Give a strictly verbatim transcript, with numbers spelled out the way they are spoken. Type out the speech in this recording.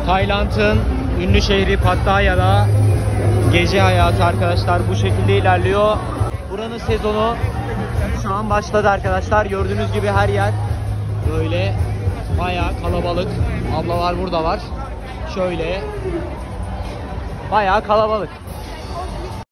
Tayland'ın ünlü şehri Pattaya'da gece hayatı arkadaşlar bu şekilde ilerliyor. Buranın sezonu şu an başladı arkadaşlar. Gördüğünüz gibi her yer böyle bayağı kalabalık. Ablalar burada var. Şöyle bayağı kalabalık.